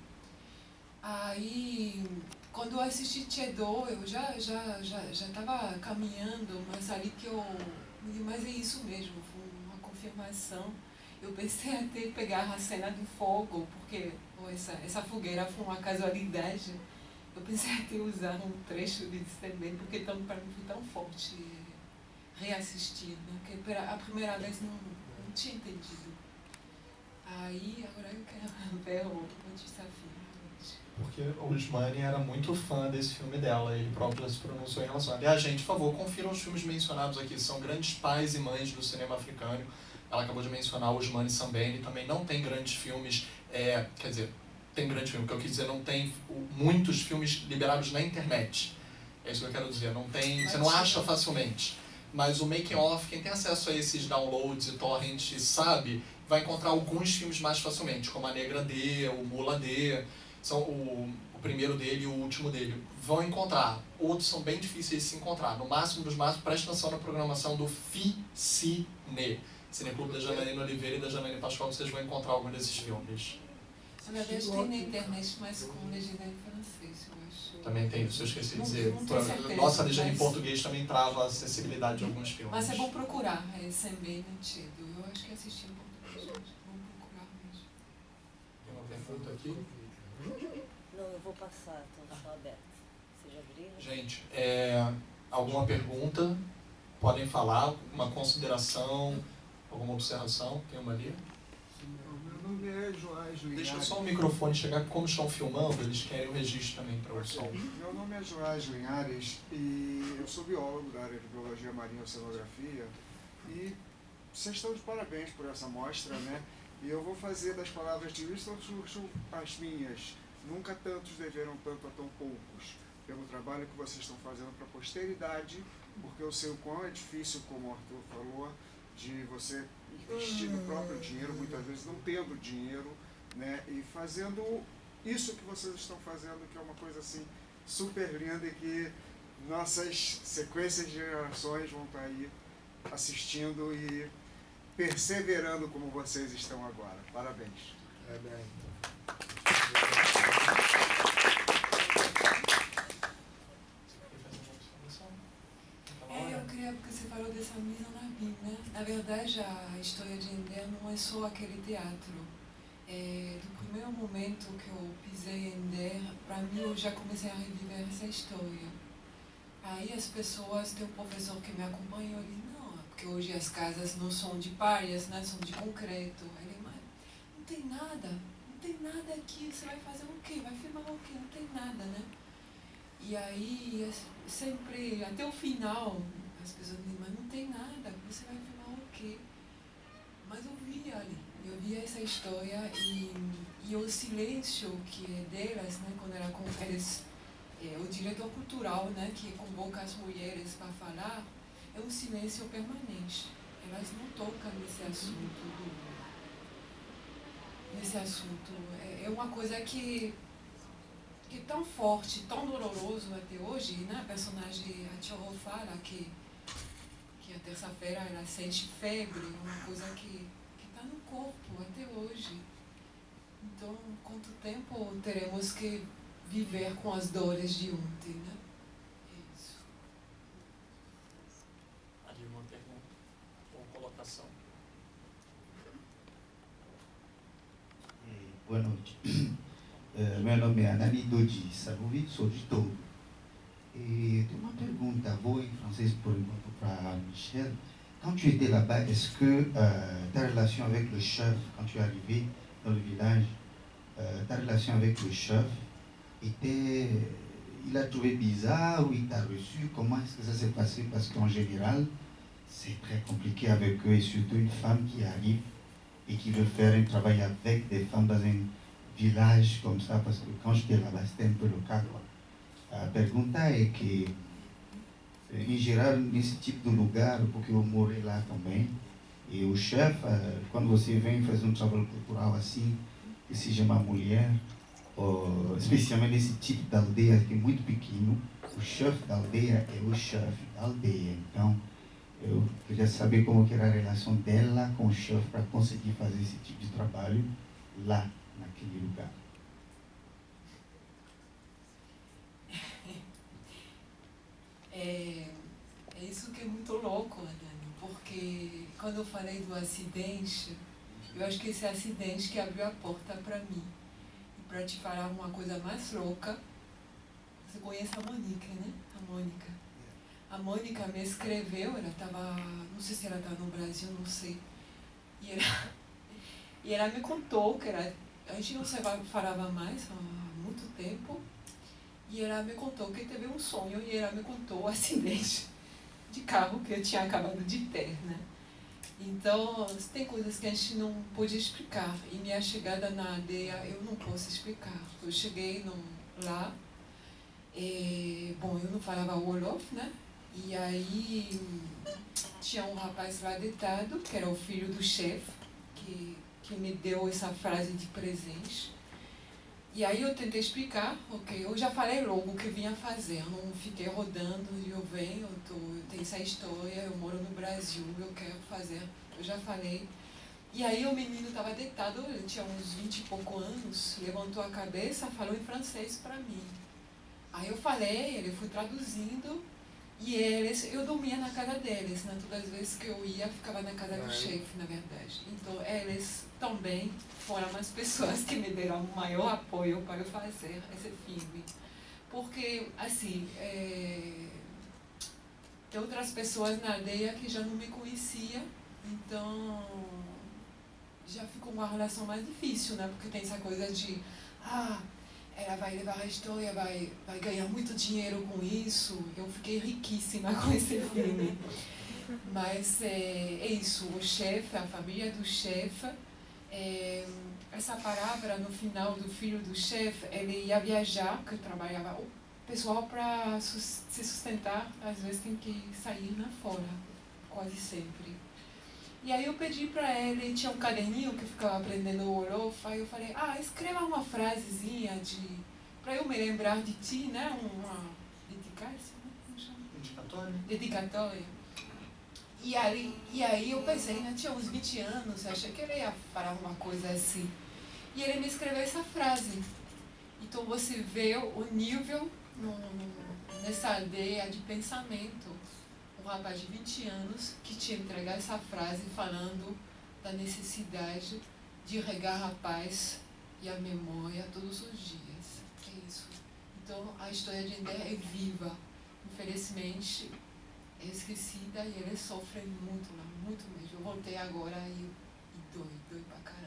Aí, quando eu assisti Tchedo, eu já já já já estava caminhando, mas ali que eu... Mas é isso mesmo, foi uma confirmação. Eu pensei até em pegar a cena do fogo, porque oh, essa, essa fogueira foi uma casualidade. Eu pensei até em usar um trecho de também, porque tão, para mim foi tão forte reassistir, né? Porque pela, a primeira vez não, não tinha entendido. Aí, agora eu quero ver o, o desafio. Porque o Usmani era muito fã desse filme dela, ele próprio se pronunciou em relação a... Aliás, gente, por favor, confiram os filmes mencionados aqui, são grandes pais e mães do cinema africano. Ela acabou de mencionar o Ousmane Sembene, também não tem grandes filmes, é, quer dizer, tem grande filme, o que eu quis dizer, não tem muitos filmes liberados na internet. É isso que eu quero dizer, não tem, você não acha facilmente. Mas o making of, quem tem acesso a esses downloads e torrents sabe, vai encontrar alguns filmes mais facilmente, como A Negra D, o Mula D, são o, o primeiro dele e o último dele. Vão encontrar, outros são bem difíceis de se encontrar. No máximo dos máximos, preste atenção na programação do FICINE, Cineclube da Janaína Oliveira e da Janaína Pascoal, vocês vão encontrar algum desses filmes. Na verdade tem na internet, mas com legenda em francês, eu acho. Também tem, isso eu esqueci de Não- dizer. não tenho certeza, Nossa legenda em mas- português também trava a acessibilidade de alguns filmes. Mas é bom procurar, é Sembene Tchedo. Eu acho que assisti em português, gente. Vamos procurar mesmo. Tem uma pergunta aqui? Não, eu vou passar, estou só aberto. Vocês abriram? Gente, é, alguma pergunta? Podem falar, uma consideração, alguma observação? Tem uma ali? Meu nome é Joás Linhares. Deixa só o microfone chegar, como estão filmando, eles querem o registro também para o som. Meu nome é Joás Linhares e eu sou biólogo da área de Biologia Marinha e Oceanografia e vocês estão de parabéns por essa mostra, né? E eu vou fazer das palavras de Winston Churchill as minhas. Nunca tantos deveram tanto a tão poucos, pelo trabalho que vocês estão fazendo para a posteridade, porque eu sei o quão é difícil, como o Arthur falou, de você investir no próprio dinheiro, muitas vezes não tendo dinheiro, né, e fazendo isso que vocês estão fazendo, que é uma coisa assim super linda e que nossas sequências de gerações vão estar aí assistindo e perseverando como vocês estão agora. Parabéns. É, eu queria, porque você falou dessa mise en abîme, né? Na verdade, a história de Ender não é só aquele teatro. É, do primeiro momento que eu pisei em Ender, para mim eu já comecei a reviver essa história. Aí as pessoas, tem um professor que me acompanhou, ele disse, não, porque hoje as casas não são de palhas, né? São de concreto. Aí ele, mas não tem nada, não tem nada aqui, você vai fazer o quê? Vai filmar o quê? Não tem nada, né? E aí, sempre, até o final, as pessoas dizem, mas não tem nada, você vai filmar o quê? Mas eu vi ali, eu vi essa história e, e o silêncio que é delas, né, quando ela com eles, é, o diretor cultural, né, que convoca as mulheres para falar, é um silêncio permanente. Elas não tocam nesse assunto, do, nesse assunto. É, é uma coisa que que é tão forte, tão doloroso até hoje, né? A personagem, a Choro fala que, que a terça-feira ela sente febre, uma coisa que está no corpo até hoje. Então, quanto tempo teremos que viver com as dores de ontem, né? É isso. votação. Boa noite. Uh, meu nome é Anani Dodi Sanovic, sou de Togo. Et tu uma pergunta, vou em francês por enquanto para Michel. Quand tu étais là-bas, est-ce que euh, ta relation avec le chef, quand tu es arrivé dans le village, euh, ta relation avec le chef était, il a trouvé bizarre ou il t'a reçu? Comment est-ce que ça s'est passé? Parce qu'en général, c'est très compliqué avec eux, et surtout une femme qui arrive et qui veut faire un travail avec des femmes dans un village comme ça, parce que quand j'étais là-bas, c'était un peu le cas, quoi. A pergunta é que, em geral, nesse tipo de lugar, porque eu morei lá também, e o chefe, quando você vem fazer um trabalho cultural assim, que se chama mulher, ou, especialmente nesse tipo de aldeia que é muito pequeno, o chefe da aldeia é o chefe da aldeia. Então, eu queria saber como que era a relação dela com o chefe para conseguir fazer esse tipo de trabalho lá, naquele lugar. É, é isso que é muito louco, Adani, porque quando eu falei do acidente, eu acho que esse acidente que abriu a porta para mim. E para te falar uma coisa mais louca, você conhece a Mônica, né? A Mônica. A Mônica me escreveu, ela estava, não sei se ela está no Brasil, não sei. E ela, e ela me contou que era, a gente não se falava mais há muito tempo. E ela me contou que teve um sonho e ela me contou o acidente de carro que eu tinha acabado de ter, né? Então, tem coisas que a gente não pode explicar. E minha chegada na aldeia eu não posso explicar. Eu cheguei no, lá, e, bom, eu não falava Wolof, né? E aí tinha um rapaz lá deitado, que era o filho do chefe, que, que me deu essa frase de presente. E aí eu tentei explicar, ok, eu já falei logo o que vinha fazer, eu não fiquei rodando, eu venho, eu, tô, eu tenho essa história, eu moro no Brasil, eu quero fazer, eu já falei. E aí o menino estava deitado, ele tinha uns vinte e pouco anos, levantou a cabeça, falou em francês para mim. Aí eu falei, ele foi traduzindo, e eles, eu dormia na casa deles, né? Todas as vezes que eu ia, ficava na casa do chefe, na verdade. Então eles também foram as pessoas que me deram o maior apoio para eu fazer esse filme. Porque, assim, é... tem outras pessoas na aldeia que já não me conheciam, então já ficou uma relação mais difícil, né? Porque tem essa coisa de, ah, ela vai levar a história, vai, vai ganhar muito dinheiro com isso. Eu fiquei riquíssima com esse filme. Mas é, é isso, o chefe, a família do chefe, é, essa palavra no final do filho do chefe, ele ia viajar, que trabalhava, o pessoal para sus, se sustentar, às vezes tem que sair na fora, quase sempre. E aí eu pedi para ele, tinha um caderninho que ficava aprendendo o Wolof, aí eu falei, ah, escreva uma frasezinha de, para eu me lembrar de ti, né, uma dedicação, né? Como chama? Dedicatória. Dedicatória. E aí, e aí eu pensei, né, tinha uns vinte anos, eu achei que ele ia falar uma coisa assim. E ele me escreveu essa frase. Então você vê o nível no, no, nessa aldeia de pensamento. Um rapaz de vinte anos que te entrega essa frase falando da necessidade de regar a paz e a memória todos os dias. É isso. Então a história de Ender é viva. Infelizmente é esquecida e eles sofrem muito lá, muito mesmo. Eu voltei agora e, e dói, dói pra caramba.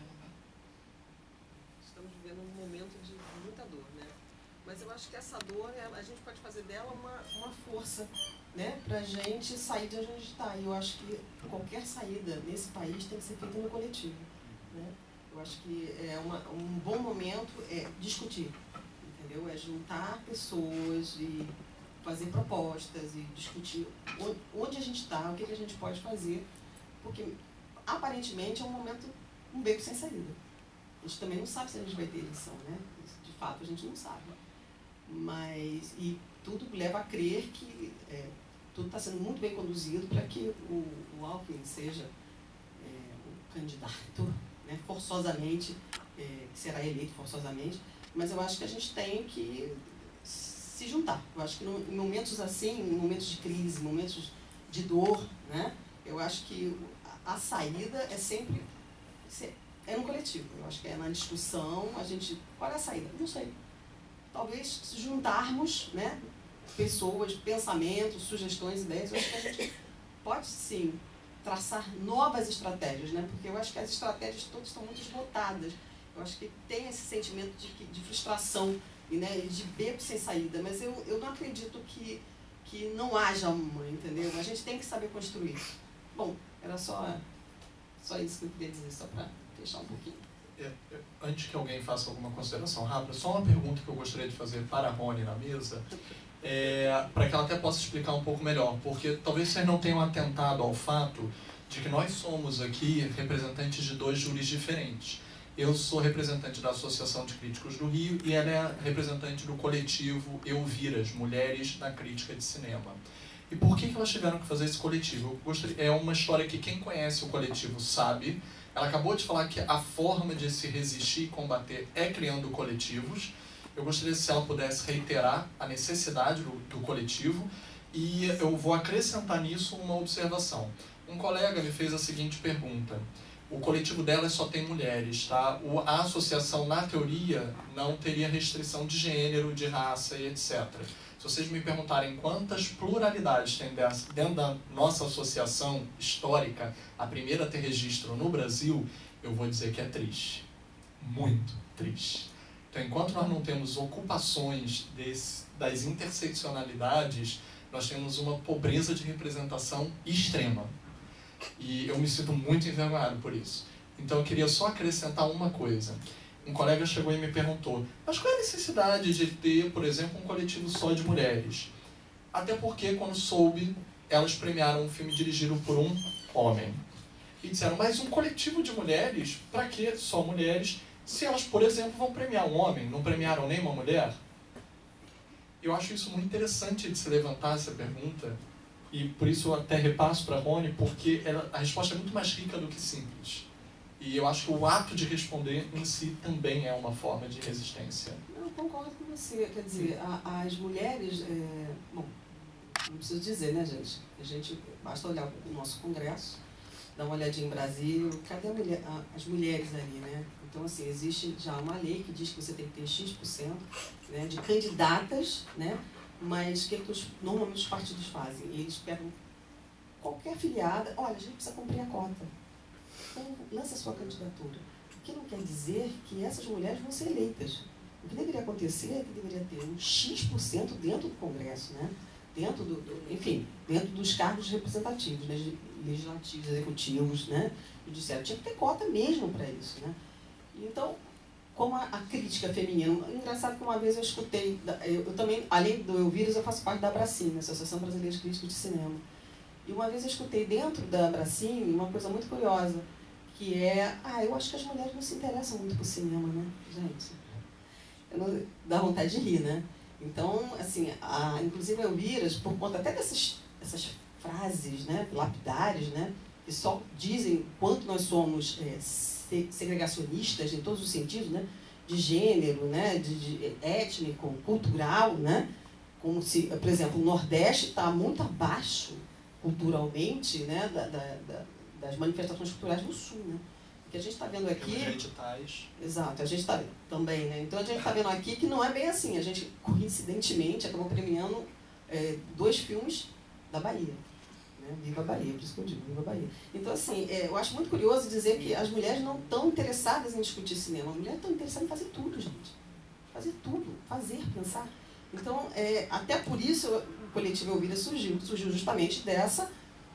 Estamos vivendo um momento de muita dor, né? Mas eu acho que essa dor, a gente pode fazer dela uma, uma força, né? Pra gente sair de onde a gente está. E eu acho que qualquer saída nesse país tem que ser feita no coletivo, né? Eu acho que é uma, um bom momento é discutir, entendeu? É juntar pessoas e fazer propostas e discutir onde a gente está, o que a gente pode fazer, porque aparentemente é um momento, um beco sem saída. A gente também não sabe se a gente vai ter eleição, né? De fato, a gente não sabe. Mas, e tudo leva a crer que é, tudo está sendo muito bem conduzido para que o, o Alckmin seja é, o candidato, né, forçosamente, é, que será eleito forçosamente, mas eu acho que a gente tem que se juntar. Eu acho que no, em momentos assim, em momentos de crise, momentos de dor, né, eu acho que a saída é sempre é no coletivo. Eu acho que é na discussão, a gente... Qual é a saída? Não sei. Talvez se juntarmos, né, pessoas, pensamentos, sugestões, ideias, eu acho que a gente pode, sim, traçar novas estratégias, né? Porque eu acho que as estratégias todas estão muito esgotadas. Eu acho que tem esse sentimento de, de frustração, né, de beco sem saída, mas eu, eu não acredito que, que não haja uma, entendeu? A gente tem que saber construir. Bom, era só, só isso que eu queria dizer, só para fechar um pouquinho. É, é, antes que alguém faça alguma consideração rápida, só uma pergunta que eu gostaria de fazer para a Rony na mesa, é, para que ela até possa explicar um pouco melhor, porque talvez vocês não tenham atentado ao fato de que nós somos aqui representantes de dois júris diferentes. Eu sou representante da Associação de Críticos do Rio e ela é representante do coletivo Elviras, Mulheres na Crítica de Cinema. E por que que elas tiveram que fazer esse coletivo? Eu gostaria, é uma história que quem conhece o coletivo sabe. Ela acabou de falar que a forma de se resistir e combater é criando coletivos. Eu gostaria se ela pudesse reiterar a necessidade do, do coletivo e eu vou acrescentar nisso uma observação. Um colega me fez a seguinte pergunta. O coletivo dela só tem mulheres, tá? O, a associação, na teoria, não teria restrição de gênero, de raça e etcétera. Se vocês me perguntarem quantas pluralidades tem dentro da nossa associação histórica, a primeira a ter registro no Brasil, eu vou dizer que é triste. Muito triste. Então, enquanto nós não temos ocupações desse, das interseccionalidades, nós temos uma pobreza de representação extrema. E eu me sinto muito envergonhado por isso. Então eu queria só acrescentar uma coisa. Um colega chegou e me perguntou, mas qual é a necessidade de ter, por exemplo, um coletivo só de mulheres? Até porque, quando soube, elas premiaram um filme dirigido por um homem. E disseram, mas um coletivo de mulheres, para que só mulheres, se elas, por exemplo, vão premiar um homem, não premiaram nem uma mulher? Eu acho isso muito interessante de se levantar essa pergunta. E por isso eu até repasso para a Rony, porque ela, a resposta é muito mais rica do que simples. E eu acho que o ato de responder em si também é uma forma de resistência. Eu concordo com você. Quer dizer, a, as mulheres... É, bom, não preciso dizer, né, gente? A gente basta olhar o nosso congresso, dar uma olhadinha em Brasília. Cadê a mulher, a, as mulheres ali, né? Então, assim, existe já uma lei que diz que você tem que ter X por cento, né, de candidatas, né? Mas o que, que os, normalmente os partidos fazem? Eles pegam qualquer filiada, olha, a gente precisa cumprir a cota. Então, lança a sua candidatura. O que não quer dizer que essas mulheres vão ser eleitas. O que deveria acontecer é que deveria ter um X por cento dentro do Congresso, né? Dentro do, do, enfim, dentro dos cargos representativos, né? Legislativos, executivos, né? Judiciário. Tinha que ter cota mesmo para isso, né? Então, como a, a crítica feminina, engraçado que uma vez eu escutei, eu, eu também, além do Elviras, eu faço parte da Abracine, Associação Brasileira de Críticos de Cinema. E uma vez eu escutei dentro da Abracine uma coisa muito curiosa, que é, ah, eu acho que as mulheres não se interessam muito por cinema, né, gente? Eu não, dá vontade de rir, né? Então, assim, a, inclusive a Elviras, por conta até dessas, dessas frases, né, lapidares, né, que só dizem quanto nós somos é, segregacionistas em todos os sentidos, né, de gênero, né, de, de étnico, cultural, né, como se, por exemplo, o Nordeste está muito abaixo culturalmente, né, da, da, da, das manifestações culturais do Sul, né, que a gente está vendo aqui... Editais. Exato, a gente está também, né, então a gente está vendo aqui que não é bem assim, a gente coincidentemente acabou premiando é, dois filmes da Bahia. Viva a Bahia, por isso que eu digo, Viva a Bahia. Então, assim, é, eu acho muito curioso dizer que as mulheres não estão interessadas em discutir cinema. As mulheres estão interessadas em fazer tudo, gente. Fazer tudo, fazer, pensar. Então, é, até por isso o coletivo Elviras surgiu, surgiu justamente dessa,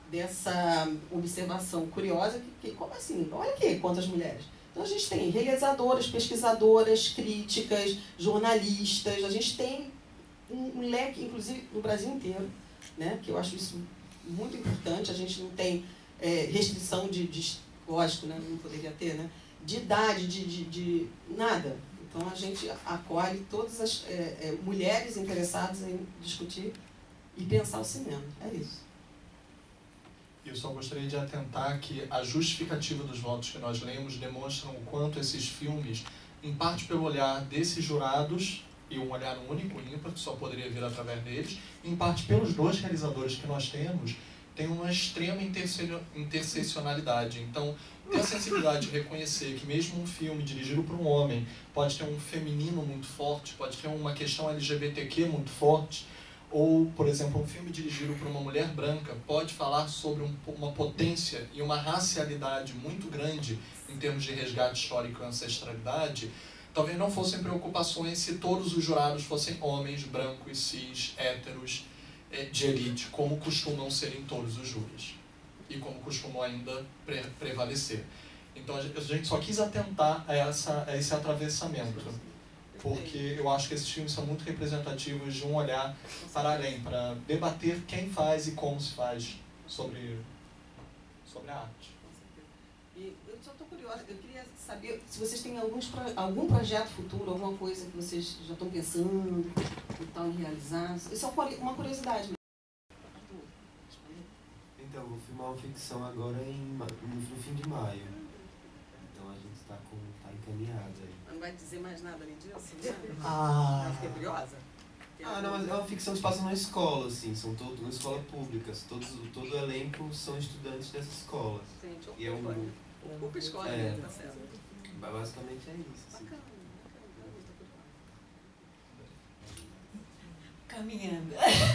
dessa observação curiosa, que, que, como assim? Olha aqui quantas mulheres. Então, a gente tem realizadoras, pesquisadoras, críticas, jornalistas, a gente tem um, um leque, inclusive, no Brasil inteiro, né, que eu acho isso muito importante. A gente não tem é, restrição de, de, lógico, né, não poderia ter, né, de idade, de, de, de nada. Então a gente acolhe todas as é, é, mulheres interessadas em discutir e pensar o cinema. É isso. Eu só gostaria de atentar que a justificativa dos votos que nós lemos demonstram o quanto esses filmes, em parte pelo olhar desses jurados, e um olhar único, ímpar, que só poderia vir através deles, em parte pelos dois realizadores que nós temos, tem uma extrema interseccionalidade. Então, ter a sensibilidade de reconhecer que mesmo um filme dirigido por um homem pode ter um feminino muito forte, pode ter uma questão L G B T Q muito forte, ou, por exemplo, um filme dirigido por uma mulher branca pode falar sobre um, uma potência e uma racialidade muito grande em termos de resgate histórico e ancestralidade, talvez não fossem preocupações se todos os jurados fossem homens, brancos, cis, héteros, de elite, como costumam ser em todos os júris e como costumam ainda pre prevalecer. Então a gente só quis atentar a, essa, a esse atravessamento, porque eu acho que esses filmes são muito representativos de um olhar para além, para debater quem faz e como se faz sobre, sobre a arte. E eu só estou curiosa, eu queria saber se vocês têm alguns pro, algum projeto futuro, alguma coisa que vocês já estão pensando, que estão em realizar. Isso é uma curiosidade mesmo. Então, eu vou filmar uma ficção agora em, no fim de maio. Então a gente está tá encaminhado aí. Não vai dizer mais nada além disso? Ah. Eu fiquei curiosa. Ah, não, mas é uma ficção que se passa numa escola, assim, são todos uma escola pública, todos, todo o elenco são estudantes dessa escola. Gente, e é um ocupa a escola, é, tá certo. Basicamente é isso. Assim. Bacana, bacana. Caminhando.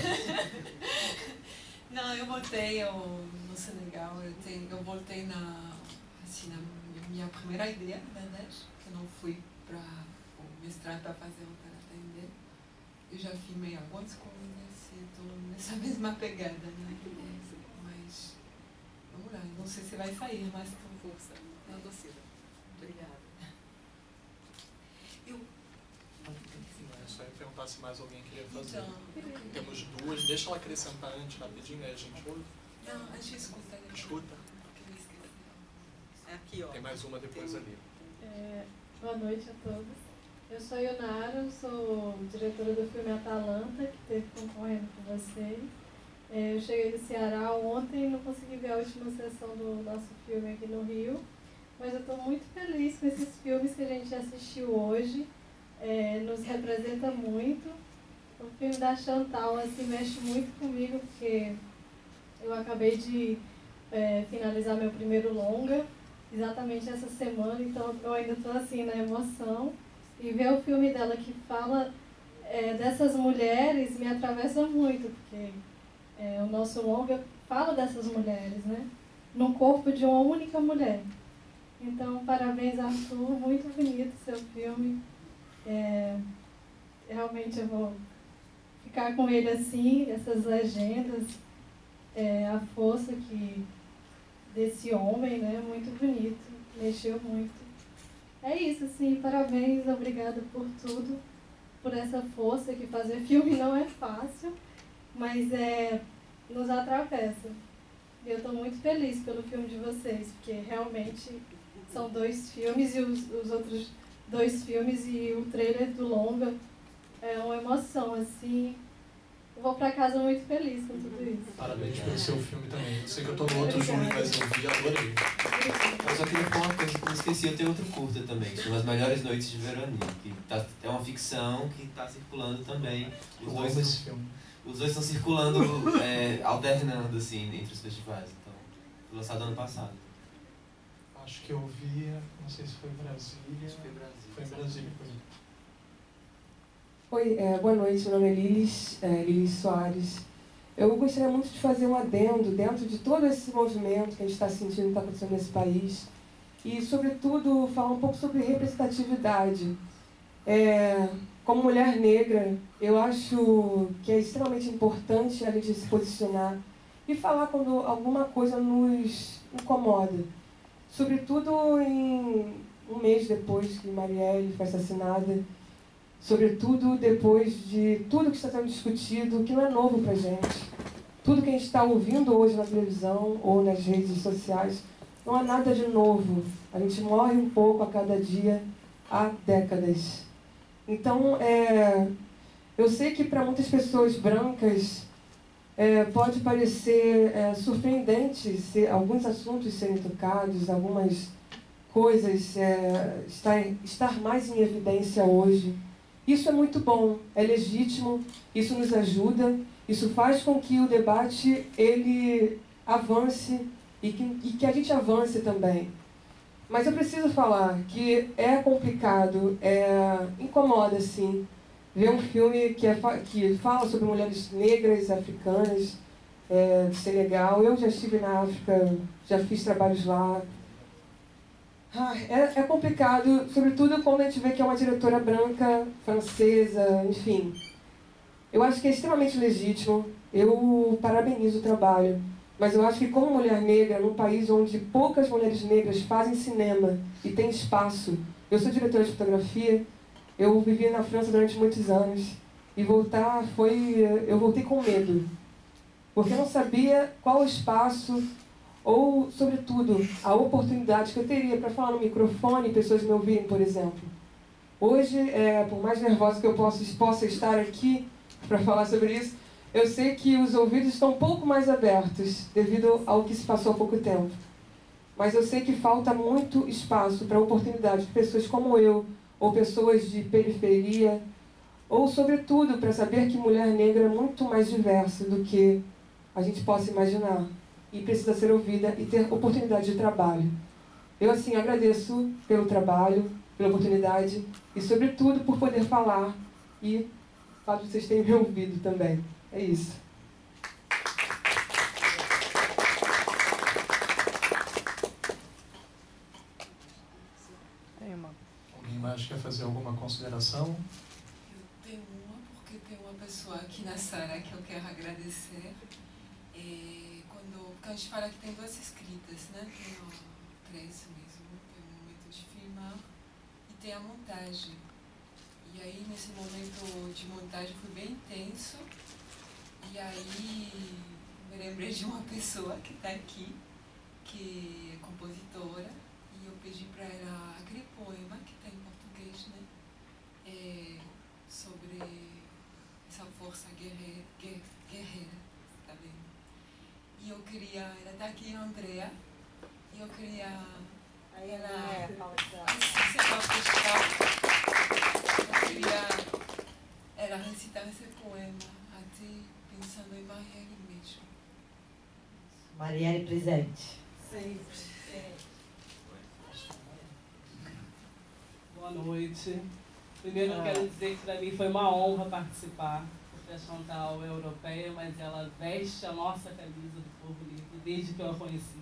Não, eu voltei ao, no Senegal, eu, tenho, eu voltei na, assim, na minha primeira ideia, na verdade, que eu não fui para o mestrado para fazer o Karatê ainda. Eu já filmei algumas coisas e estou nessa mesma pegada, né? Mas, vamos lá, não sei se vai sair, mas estou força, na torcida. Obrigada. Eu... É só perguntar se mais alguém queria fazer. Então, temos duas, deixa ela acrescentar antes, rapidinho, aí a gente ouve. Não, a gente escuta. Escuta. É aqui, ó. Tem mais uma depois ali. É, boa noite a todos. Eu sou Ionara, sou diretora do filme Atalanta, que esteve concorrendo com vocês. É, eu cheguei do Ceará ontem e não consegui ver a última sessão do nosso filme aqui no Rio, mas eu estou muito feliz com esses filmes que a gente assistiu hoje. É, nos representa muito. O filme da Chantal assim, mexe muito comigo, porque eu acabei de é, finalizar meu primeiro longa, exatamente essa semana, então eu ainda estou assim na emoção. E ver o filme dela que fala é, dessas mulheres me atravessa muito, porque é, o nosso longa fala dessas mulheres, né? No corpo de uma única mulher. Então, parabéns, Arthur, muito bonito seu filme. É, realmente eu vou ficar com ele assim, essas legendas, é, a força que, desse homem, né? Muito bonito, mexeu muito. É isso, assim, parabéns, obrigada por tudo, por essa força que fazer filme não é fácil, mas é, nos atravessa. E eu estou muito feliz pelo filme de vocês, porque realmente são dois filmes e os, os outros dois filmes e o trailer do longa é uma emoção, assim. Eu vou para casa muito feliz com tudo isso. Parabéns pelo seu filme também. Eu sei que eu estou no outro júri, mas eu vi, adorei. Eu só queria falar uma coisa que eu esqueci, eu tenho outro curta também, que chama As Melhores Noites de Verônica, que tá, é uma ficção que está circulando também. Os eu dois amo são, esse filme. Os dois estão circulando, é, alternando, assim, entre os festivais. Então, foi lançado ano passado. Acho que eu vi, não sei se foi em Brasília. Acho que foi em Brasília. Foi em Brasília, foi. Oi, é, boa noite, meu nome é Lilis, é, Lilis Soares. Eu gostaria muito de fazer um adendo dentro de todo esse movimento que a gente está sentindo que está acontecendo nesse país e, sobretudo, falar um pouco sobre representatividade. É, como mulher negra, eu acho que é extremamente importante a gente se posicionar e falar quando alguma coisa nos incomoda. Sobretudo em um mês depois que Marielle foi assassinada, sobretudo depois de tudo que está sendo discutido, que não é novo para a gente. Tudo que a gente está ouvindo hoje na televisão ou nas redes sociais não é nada de novo. A gente morre um pouco a cada dia há décadas. Então, é, eu sei que para muitas pessoas brancas é, pode parecer é, surpreendente ser, alguns assuntos serem tocados, algumas coisas é, estar, estar mais em evidência hoje. Isso é muito bom, é legítimo, isso nos ajuda, isso faz com que o debate ele avance e que, e que a gente avance também. Mas eu preciso falar que é complicado, é, incomoda, sim, ver um filme que, é, que fala sobre mulheres negras, africanas, é, do Senegal. Eu já estive na África, já fiz trabalhos lá. Ah, é, é complicado, sobretudo quando a gente vê que é uma diretora branca, francesa, enfim. Eu acho que é extremamente legítimo, eu parabenizo o trabalho. Mas eu acho que como mulher negra, num país onde poucas mulheres negras fazem cinema e tem espaço... Eu sou diretora de fotografia, eu vivi na França durante muitos anos, e voltar foi... eu voltei com medo, porque eu não sabia qual o espaço, ou, sobretudo, a oportunidade que eu teria para falar no microfone e pessoas me ouvirem, por exemplo. Hoje, é, por mais nervosa que eu possa, possa estar aqui para falar sobre isso, eu sei que os ouvidos estão um pouco mais abertos, devido ao que se passou há pouco tempo. Mas eu sei que falta muito espaço para a oportunidade de pessoas como eu, ou pessoas de periferia, ou, sobretudo, para saber que mulher negra é muito mais diversa do que a gente possa imaginar. E precisa ser ouvida e ter oportunidade de trabalho. Eu, assim, agradeço pelo trabalho, pela oportunidade, e, sobretudo, por poder falar e o fato de vocês terem me ouvido também. É isso. Alguém mais quer fazer alguma consideração? Eu tenho uma, porque tem uma pessoa aqui na sala que eu quero agradecer. É, quando, porque a gente fala que tem duas escritas, né? Tem o três mesmo, tem o momento de filmar e tem a montagem. E aí, nesse momento de montagem, foi bem intenso. E aí, me lembrei de uma pessoa que está aqui, que é compositora, e eu pedi para ela aquele poema que está em português, né? É, sobre essa força guerreira, guerreira, tá vendo? E eu queria, ela está aqui, a Andrea, e eu queria... Aí ela, é, fala que ela... assim, você pode deixar, eu queria ela recitar esse poema, até pensando em Marielle mesmo. Marielle presente. Sempre. Boa noite. Primeiro eu quero dizer que para mim foi uma honra participar, porque a Chantal é europeia, mas ela veste a nossa camisa do Povo Livre desde que eu a conheci.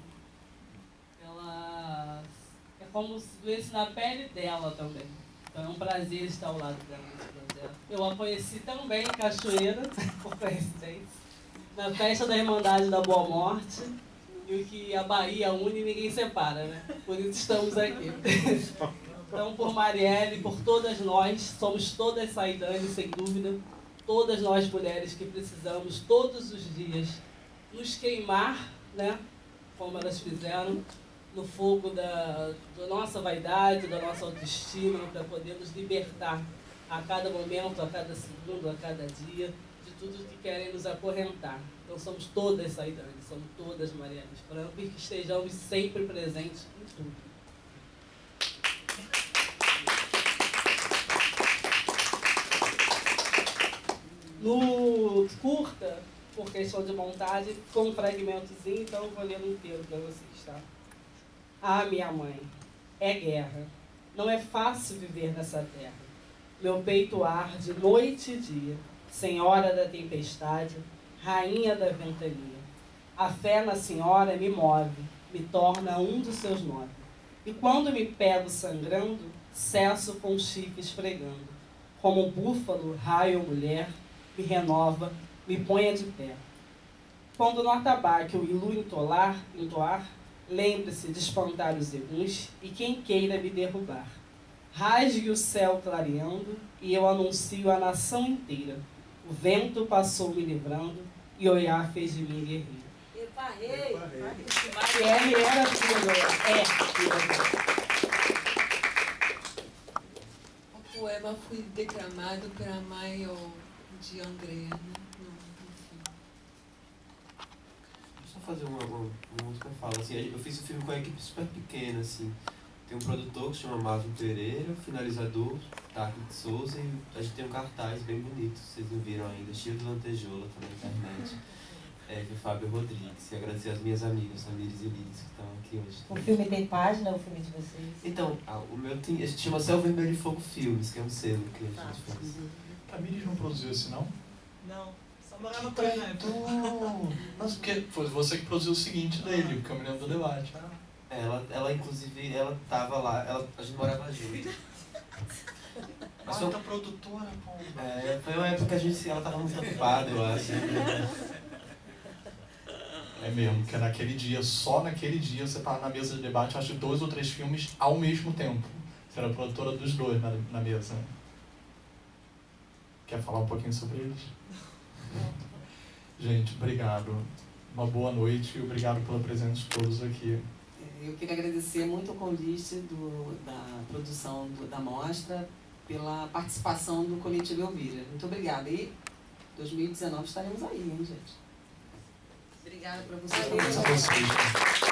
Ela é como se doesse na pele dela também. Então é um prazer estar ao lado dela nesse projeto. Eu a conheci também em Cachoeira, por coincidência, na festa da Irmandade da Boa Morte, e o que a Bahia une ninguém separa, né? Por isso estamos aqui. Então, por Marielle, por todas nós, somos todas Saidane, sem dúvida, todas nós mulheres que precisamos todos os dias nos queimar, né? Como elas fizeram, no fogo da, da nossa vaidade, da nossa autoestima, para poder nos libertar a cada momento, a cada segundo, a cada dia, de tudo que querem nos acorrentar. Então somos todas Saidane, somos todas Marielle Franco e que estejamos sempre presentes em tudo. No curta, por questão de montagem, com um fragmentozinho, então eu vou ler inteiro para vocês, tá? Ah, minha mãe, é guerra. Não é fácil viver nessa terra. Meu peito arde noite e dia, senhora da tempestade, rainha da ventania. A fé na senhora me move, me torna um dos seus nove. E quando me pego sangrando, cesso com o chifre esfregando. Como um búfalo, raio mulher, me renova, me ponha de pé. Quando no atabaque o ilu entolar, entoar, lembre-se de espantar os eguns e quem queira me derrubar. Rasgue o céu clareando e eu anuncio a nação inteira. O vento passou me livrando e Oiá fez de mim guerreiro. Epa, rei! Marielle era filha, é filha. O poema foi declamado pela mãe de Andrea, né? No, no filme. Deixa eu só fazer uma, uma, uma última fala. Assim, eu fiz o filme com uma equipe super pequena, assim. Tem um produtor que se chama Marvin Pereira, finalizador, Tarque de Souza, e a gente tem um cartaz bem bonito, vocês não viram ainda, cheio de lantejola, tá na internet. Eve Fábio Rodrigues. E agradecer as minhas amigas, Tamires e Liz, que estão aqui hoje. O filme tem página, o filme de vocês? Então, o meu tem, a gente chama Céu Vermelho e Fogo Filmes, que é um selo que a gente Ah. faz. Tamires não produziu esse, não? Não, só morava com ele na época. Nossa, porque foi você que produziu o seguinte dele, o Caminhão do Debate. Ela, ela inclusive, ela tava lá, ela, a gente morava junto. Mas foi, Quarta produtora, pô. é, foi uma época que a gente, ela tava muito ocupada, eu acho. É mesmo, que naquele dia, só naquele dia, você tava na mesa de debate, acho, dois ou três filmes ao mesmo tempo. Você era a produtora dos dois na, na mesa. Quer falar um pouquinho sobre eles? Gente, obrigado. Uma boa noite e obrigado pela presença de todos aqui. Eu queria agradecer muito o convite do, da produção do, da mostra, pela participação do Coletivo Elvira. Muito obrigada. E dois mil e dezenove estaremos aí, hein, gente? Obrigada para vocês. Parabéns a vocês.